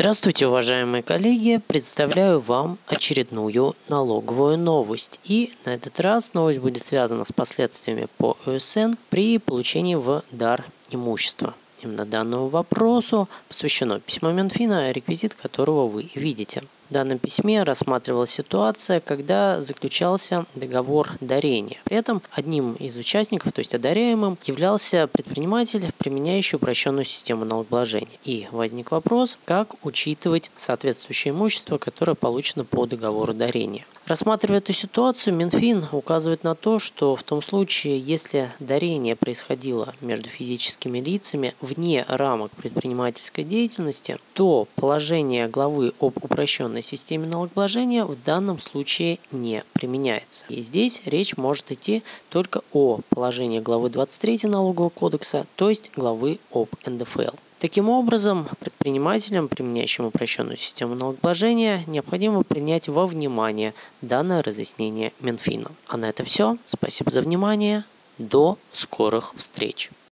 Здравствуйте, уважаемые коллеги! Представляю вам очередную налоговую новость. И на этот раз новость будет связана с последствиями по ОСН при получении в дар имущества. Именно данному вопросу посвящено письмо Минфина, реквизит которого вы видите. В данном письме рассматривалась ситуация, когда заключался договор дарения. При этом одним из участников, то есть одаряемым, являлся предприниматель, применяющий упрощенную систему налогообложения. И возник вопрос, как учитывать соответствующее имущество, которое получено по договору дарения. Рассматривая эту ситуацию, Минфин указывает на то, что в том случае, если дарение происходило между физическими лицами вне рамок предпринимательской деятельности, то положение главы об упрощенной системе налогообложения в данном случае не применяется. И здесь речь может идти только о положении главы 23 Налогового кодекса, то есть главы об НДФЛ. Таким образом, предпринимателям, применяющим упрощенную систему налогообложения, необходимо принять во внимание данное разъяснение Минфина. А на это все. Спасибо за внимание. До скорых встреч!